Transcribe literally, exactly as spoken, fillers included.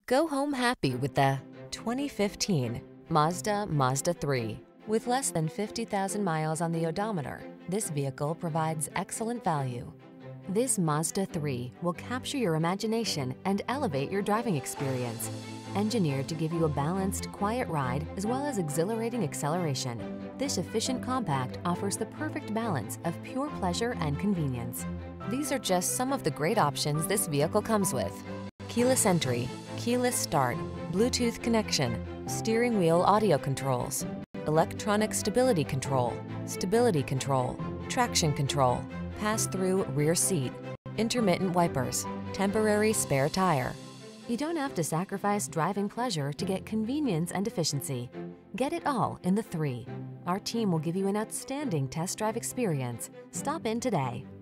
Go home happy with the twenty fifteen Mazda Mazda three. With less than fifty thousand miles on the odometer, this vehicle provides excellent value. This Mazda three will capture your imagination and elevate your driving experience. Engineered to give you a balanced, quiet ride as well as exhilarating acceleration, this efficient compact offers the perfect balance of pure pleasure and convenience. These are just some of the great options this vehicle comes with: keyless entry, keyless start, Bluetooth connection, steering wheel audio controls, electronic stability control, stability control, traction control, pass-through rear seat, intermittent wipers, temporary spare tire. You don't have to sacrifice driving pleasure to get convenience and efficiency. Get it all in the three. Our team will give you an outstanding test drive experience. Stop in today.